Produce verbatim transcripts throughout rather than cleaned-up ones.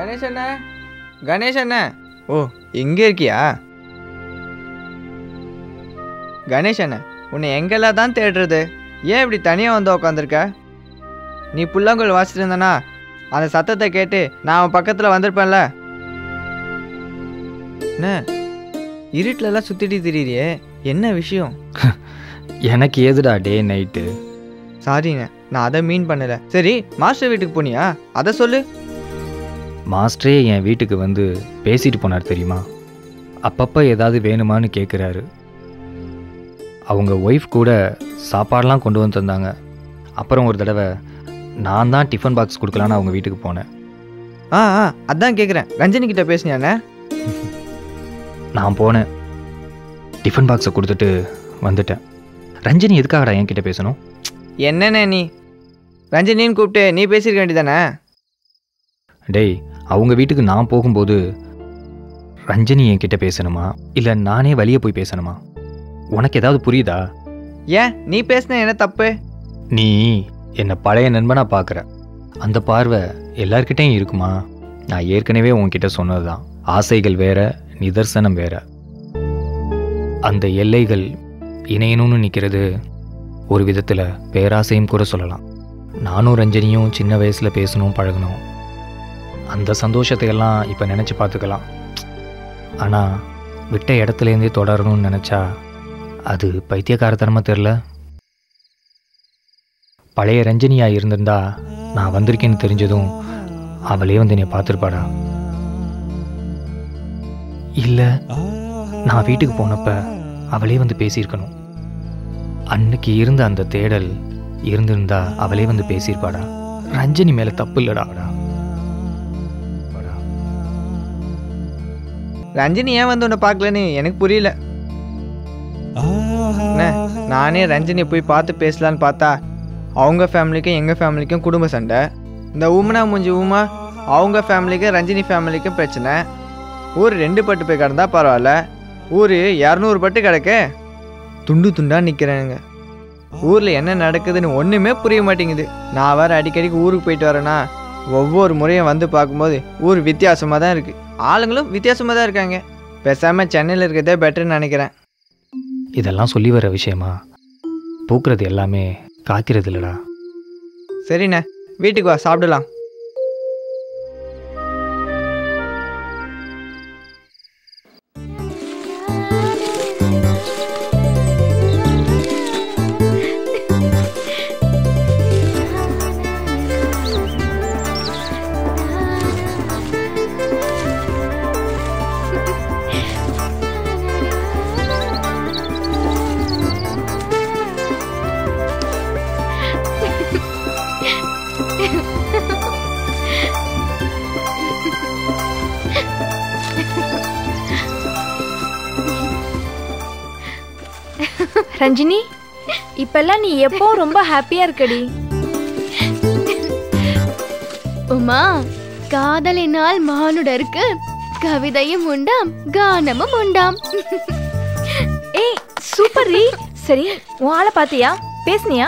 கணேஷ் அண்ணா, கணேஷ் அண்ணா. ஓ, எங்கே இருக்கியா? கணேஷ் அண்ணா, உன்னை எங்கெல்லாம் தான் தேடுறது? ஏன் இப்படி தனியாக வந்து உக்காந்துருக்க? நீ புல்லாங்குழல் வாசிட்டு இருந்தனா அந்த சத்தத்தை கேட்டு நான் அவன் பக்கத்தில் வந்திருப்பேன்ல. என்ன இருட்டிலலாம் சுற்றிட்டு திரியிறியே, என்ன விஷயம்? எனக்கு ஏதுடா டே நைட்டு? சாரிங்க, நான் அதை மீன் பண்ணலை. சரி, மாஸ்டர் வீட்டுக்கு போனியா? அதை சொல்லு. மாஸ்டரே என் வீட்டுக்கு வந்து பேசிட்டு போனார் தெரியுமா? அப்பப்போ ஏதாவது வேணுமான்னு கேட்குறாரு. அவங்க ஒய்ஃப் கூட சாப்பாடெலாம் கொண்டு வந்து தந்தாங்க. அப்புறம் ஒரு தடவை நான் தான் டிஃபன் பாக்ஸ் கொடுக்கலான்னு அவங்க வீட்டுக்கு போனேன். ஆ ஆ அதான் கேட்குறேன், ரஞ்சனி கிட்ட பேசினியாண்ணே? நான் போனேன், டிஃபன் பாக்ஸை கொடுத்துட்டு வந்துட்டேன். ரஞ்சனி எதுக்காகடா என்கிட்ட பேசணும்? என்னண்ணே நீ ரஞ்சனின்னு கூப்பிட்டு நீ பேசியிருக்க வேண்டியதானே? டேய், அவங்க வீட்டுக்கு நான் போகும்போது ரஞ்சனி என்கிட்ட பேசணுமா இல்லை நானே வெளியே போய் பேசணுமா? உனக்கு ஏதாவது புரியுதா? ஏன் நீ பேசின என்ன தப்பு? நீ என்னை பழைய நண்பனாக பார்க்குற. அந்த பார்வை எல்லார்கிட்டையும் இருக்குமா? நான் ஏற்கனவே உன்கிட்ட சொன்னது தான், ஆசைகள் வேற, நிதர்சனம் வேற. அந்த எல்லைகள் இணையணும்னு நிற்கிறது ஒரு விதத்தில் பேராசையும் கூட சொல்லலாம். நானும் ரஞ்சனியும் சின்ன வயசில் பேசணும் பழகணும். அந்த சந்தோஷத்தையெல்லாம் இப்போ நினச்சி பார்த்துக்கலாம். ஆனால் விட்ட இடத்துலேருந்தே தொடரணும்னு நினச்சா அது பைத்தியக்காரத்தனமாக தெரில. பழைய ரஞ்சனியாக இருந்திருந்தா நான் வந்திருக்கேன்னு தெரிஞ்சதும் அவளே வந்து என்னை பார்த்துருப்பாடா. இல்லை, நான் வீட்டுக்கு போனப்ப அவளே வந்து பேசியிருக்கணும். அன்னைக்கு இருந்த அந்த தேடல் இருந்திருந்தா அவளே வந்து பேசியிருப்பாடா. ரஞ்சனி மேலே தப்பு இல்லடாடா. ரஞ்சனி ஏன் வந்து உன்னை பார்க்கலன்னு எனக்கு புரியல. என்ன, நானே ரஞ்சனியை போய் பார்த்து பேசலான்னு பார்த்தா அவங்க ஃபேமிலிக்கும் எங்கள் ஃபேமிலிக்கும் குடும்ப சண்டை. இந்த ஊமனா மூஞ்சி ஊமா அவங்க ஃபேமிலிக்கும் ரஞ்சினி ஃபேமிலிக்கும் பிரச்சனை. ஊர் ரெண்டு பட்டு போய் கிடந்தா பரவாயில்ல, ஊர் இரநூறு பட்டு கிடக்க துண்டு துண்டாக நிற்கிறேனுங்க. ஊரில் என்ன நடக்குதுன்னு ஒன்றுமே புரிய மாட்டேங்குது. நான் வேறு அடிக்கடிக்கு ஊருக்கு போயிட்டு வரேன்னா ஒவ்வொரு முறையும் வந்து பார்க்கும்போது ஊர் வித்தியாசமாக தான் இருக்குது, ஆளுங்களும் வித்தியாசமாக தான் இருக்காங்க. பேசாமல் சென்னையில் இருக்கிறதே பெட்டர்னு நினைக்கிறேன். இதெல்லாம் சொல்லி வர விஷயமா? பூக்கிறது எல்லாமே காய்க்கிறது இல்லடா. சரிண்ணே, வீட்டுக்கு வா, சாப்பிடலாம். ரஞ்சினி, இப்பெல்லாம் நீ எப்போ ரொம்ப ஹாப்பியா இருக்கடி. உமா, காதலினால் மானுடருக்கு கவிதையும் உண்டாம், கானமும் உண்டாம். ஏய் சூப்பர் ரீ. சரி, உன் ஆளை பாத்தியா? பேசுனியா?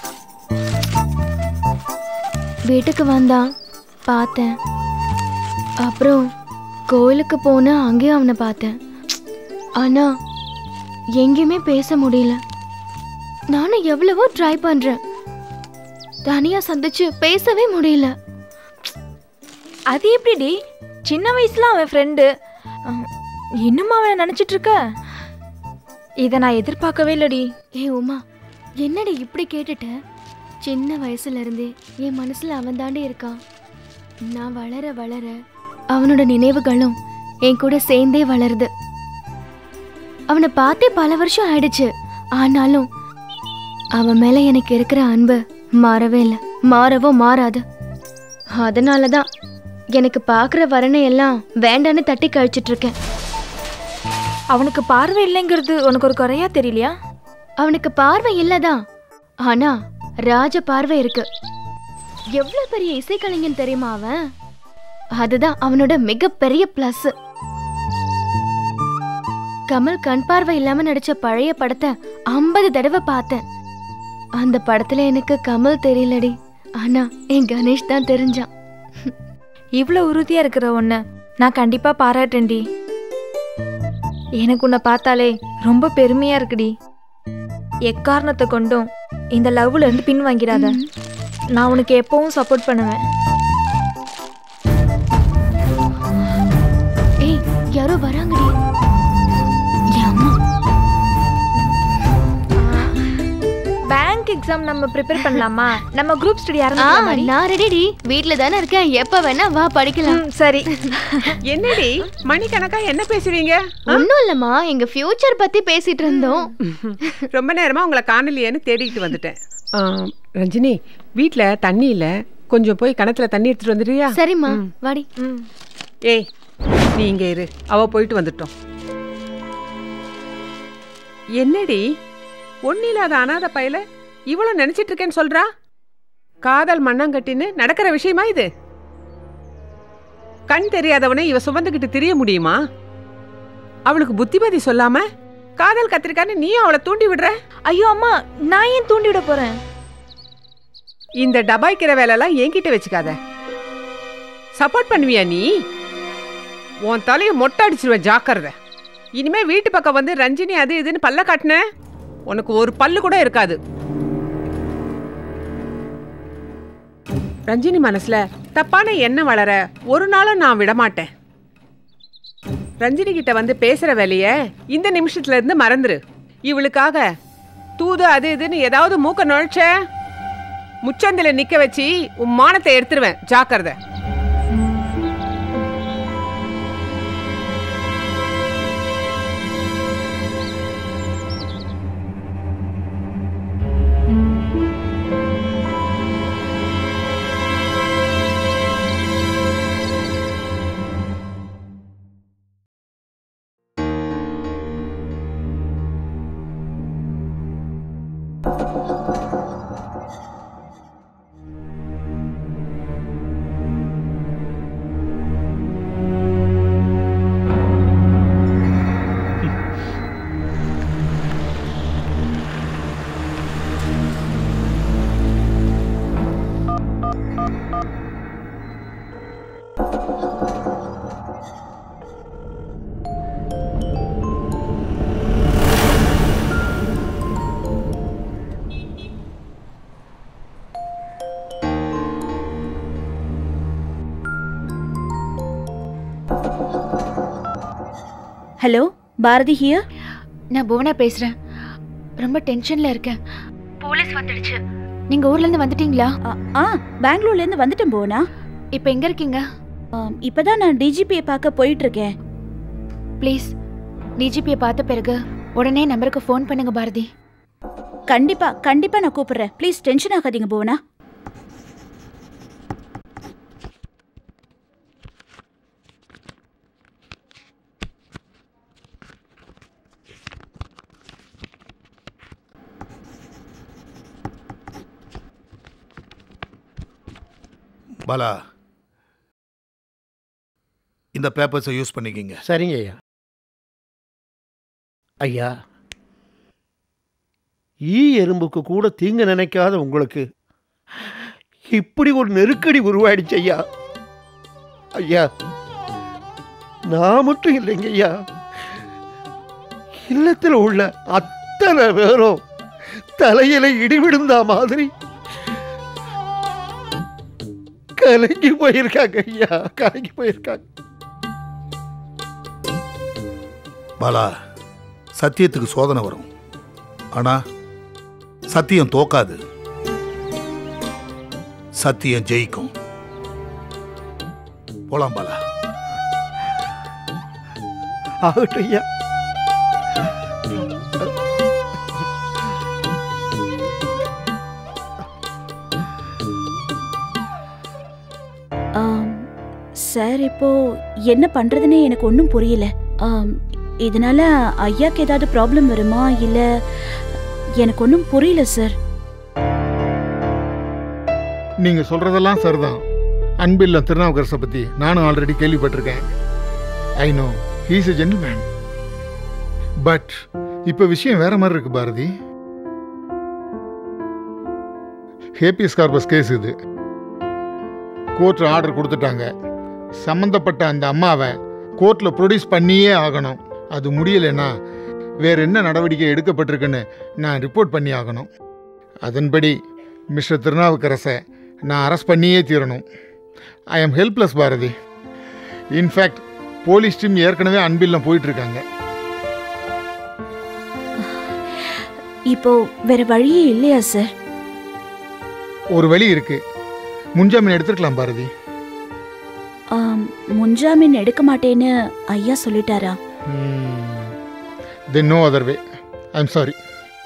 வீட்டுக்கு வந்தான், பார்த்தேன். அப்புறம் கோயிலுக்கு போன அங்கேயும் அவனை பார்த்தேன். ஆனா எங்கேயுமே பேச முடியல. நானும் எவ்வளவோ ட்ரை பண்றேன், தனியா சந்திச்சு பேசவே முடியல. அது எப்படிடி? சின்ன வயசுல அவன் ஃப்ரெண்டு, இன்னும் அவனை நினைச்சிட்டு இருக்க? இதை நான் எதிர்பார்க்கவே இல்லடி. ஏ உமா, என்னடி இப்படி கேட்டுட்ட? சின்ன வயசுல இருந்தே என் மனசுல அவன் தாண்டி இருக்கான். நான் வளர வளர அவனோட நினைவுகளும் என் கூட சேர்ந்தே வளருது. அவனை பார்த்தே பல வருஷம் ஆயிடுச்சு, ஆனாலும் அவன் மேல எனக்கு இருக்கிற அன்பு மாறவே இல்லை, மாறவோ மாறாது. அதனாலதான் எனக்கு பாக்குற வரனை எல்லாம் வேண்டான்னு தட்டி கழிச்சிட்டு இருக்கேன். அவனுக்கு பார்வை இல்லைங்கிறது உனக்கு ஒரு குறையா தெரியலையா? அவனுக்கு பார்வை இல்லதான், ஆனா ராஜ பார்வை இருக்கு. எவ்வளவு பெரிய இசைக்கலைஞன் தெரியுமா அவன்? அதுதான் அவனோட மிகப்பெரிய பிளஸ். கமல் கண் பார்வை இல்லாம நடிச்ச பழைய படத்தை ஐம்பது தடவை பார்த்தேன். அந்த படத்துல எனக்கு கமல் தெரியலடி, ஆனா என் கணேஷ் தான் தெரிஞ்சான். இவ்வளோ உறுதியா இருக்கிற ஒன்று நான் கண்டிப்பா பாராட்டேன்டி. எனக்கு உன்னை பார்த்தாலே ரொம்ப பெருமையா இருக்குடி. எக்காரணத்தை கொண்டும் இந்த லவ்ல இருந்து பின் வாங்கிடாத. நான் உனக்கு எப்பவும் சப்போர்ட் பண்ணுவேன். ஏய் யாரோ வராங்கடி. பேங்க் எக்ஸாம் நம்ம ப்ரிப்பேர் பண்ணலாமா? நம்ம குரூப் ஸ்டடி ஆ ஆரம்பிக்கலாம். நான் ரெடிடி. வீட்ல தானே இருக்கேன், எப்ப வேணா வா படிக்கலாம். சரி. என்னடி மணிக்கணக்கா என்ன பேசுறீங்க? ஒண்ணும் இல்லம்மா, எங்க ஃபியூச்சர் பத்தி பேசிட்டு இருந்தோம். ரொம்ப நேரமா உங்களை காணலையேன்னு தேடிட்டு வந்துட்டேன். ஆ, ரஞ்சினி வீட்ல தண்ணி இல்ல, கொஞ்சம் போய் கிணத்துல தண்ணி எடுத்துட்டு வந்துடுறியா? சரிம்மா வாடி. ஏய் நீ இங்க இரு, அவ போயிட்டு வந்துட்டோம். என்னடி ஒன்னில்லாத அனாத பையல இவ்வளவு நினைச்சிட்டு இருக்கேன்னு சொல்றா? காதல் மண்ணாங்கட்டின்னு நடக்கிற விஷயமா இது? கண் தெரியாதவனை இவ சுமந்துகிட்டு தெரிய முடியுமா? அவளுக்கு புத்திமதி சொல்லாம காதல் கத்திரிக்கான்னு நீயும் அவளை தூண்டி விடுற. ஐயோ அம்மா, நான் ஏன் தூண்டி விட போறேன்? இந்த டபாய்க்கிற வேலைலாம் என்கிட்ட வச்சுக்காத. சப்போர்ட் பண்ணுவியா நீ? உன் தலையை மொட்டை அடிச்சிருவேன், ஜாக்கிரதை. இனிமே வீட்டு பக்கம் வந்து ரஞ்சினி அது இதுன்னு பல்ல காட்டின உனக்கு ஒரு பல்லு கூட இருக்காது. ரஞ்சினி மனசுல தப்பான எண்ணம் வளர ஒரு நாளும் நான் விடமாட்டேன். ரஞ்சினி கிட்ட வந்து பேசுற வேலைய இந்த நிமிஷத்துல இருந்து மறந்துரு. இவளுக்காக தூது அது இதுன்னு ஏதாவது மூக்க நுழைச்ச முச்சந்தில நிக்க வச்சு உன் மானத்தை எடுத்துருவேன், ஜாக்கிரதை. Hello Bharathi here. நான் புவனா பேசுறேன். ரொம்ப டென்ஷன்ல இருக்கேன். போலீஸ் வந்துடுச்சு. நீங்க ஊர்ல இருந்து வந்துட்டீங்களா? ஆ பெங்களூர்ல இருந்து வந்துட்டேன் புவனா. இப்போ எங்க இருக்கீங்க? இப்பதான் நான் டிஜிபியை பார்க்க போயிட்டு இருக்கேன். ப்ளீஸ் டிஜிபியை பார்த்த பிறகு உடனே நம்பருக்கு ஃபோன் பண்ணுங்க பாரதி. கண்டிப்பா கண்டிப்பா நான் கூப்பிடுறேன். ப்ளீஸ் டென்ஷன் ஆகாதீங்க புவனா. பாலா, இந்த பேப்பர்ஸை யூஸ் பண்ணிக்கிங்க. சரிங்க ஐயா. ஐயா, ஈ எறும்புக்கு கூட தீங்கு நினைக்காத உங்களுக்கு இப்படி ஒரு நெருக்கடி உருவாயிடுச்சு ஐயா. ஐயா, நான் மட்டும் இல்லைங்க ஐயா, இல்லத்தில் உள்ள அத்தனை பேரும் தலையில இடிவிடுந்தா மாதிரி கலங்கி போயிருக்காங்க ஐயா, கலங்கி போயிருக்காங்க. பாலா, சத்தியத்துக்கு சோதனை வரும், ஆனா சத்தியம் தோக்காது, சத்தியம் ஜெயிக்கும். போலாம் பாலா. ஆகட்டும் ஐயா. சார் இப்போ என்ன பண்றதுன்னு எனக்கு ஒன்றும் புரியல. இதனால ஐயாக்கு ஏதாவது ப்ராப்ளம் வருமா இல்ல எனக்கு ஒன்றும் புரியல சார். நீங்க சொல்றதெல்லாம் சரிதான். அன்பில்ல திருநாவுக்கரசை பத்தி நானும் ஆல்ரெடி கேள்விப்பட்டிருக்கேன். I know he is a gentleman. But இப்ப விஷயம் வேற மாதிரி இருக்கு பாரதி. ஹேபியஸ் கார்பஸ் கேஸ் இது. கோர்ட் ஆர்டர் கொடுத்துட்டாங்க. சம்மந்தப்பட்ட அந்த அம்மாவை கோர்ட்டில் ப்ரொடியூஸ் பண்ணியே ஆகணும். அது முடியலைன்னா வேற என்ன நடவடிக்கை எடுக்கப்பட்டிருக்குன்னு நான் ரிப்போர்ட் பண்ணி ஆகணும். அதன்படி மிஸ்டர் திருநாவுக்கரசை நான் அரெஸ்ட் பண்ணியே தீரணும். I am helpless Bharathi. In fact police team ஏற்கனவே அன்பில்லம் போயிட்டுருக்காங்க. இப்போ வேற வழியே இல்லையா சார்? ஒரு வழி இருக்கு. முன்ஜாமீன் எடுத்துருக்கலாம் பாரதி. ஆம், முன்ஜாமீன் எடுக்க மாட்டேன்னு ஐயா சொல்லிட்டாரா? Then no other way. I am sorry.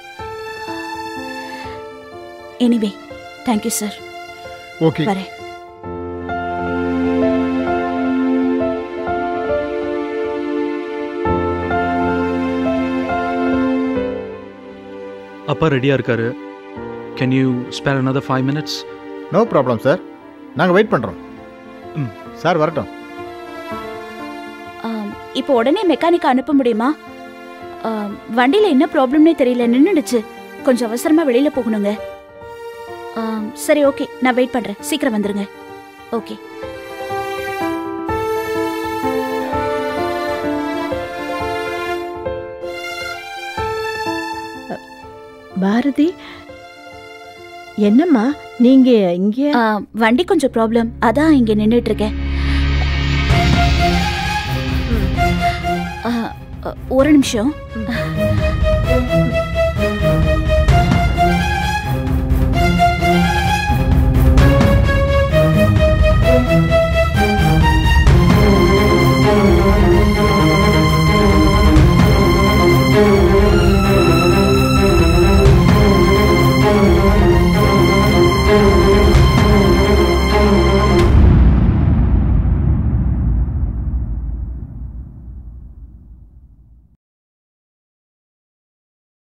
Anyway thank you sir. Okay. வரேன். அப்பா ரெடியாக இருக்காரு. Can you spare another five minutes? No problem sir, நாங்கள் வெயிட் பண்ணுறோம். ம் சார் வரட்டும். ஆம், இப்போ உடனே மெக்கானிக்கை அனுப்ப முடியுமா? ஆம், வண்டியில என்ன ப்ராப்ளம்னே தெரியல, நின்றுடுச்சு. கொஞ்சம் அவசரமா வெளியில போகணுங்க. ஆம், சரி ஓகே, நான் வெயிட் பண்றேன். சீக்கிரம் வந்துருங்க. ஓகே. பாரதி, என்னம்மா நீங்க இங்கே? ஆ, வண்டி கொஞ்சம் ப்ராப்ளம், அதான் இங்க நின்றுட்டு இருக்கேன். ஆ, ஒரு நிமிஷம்.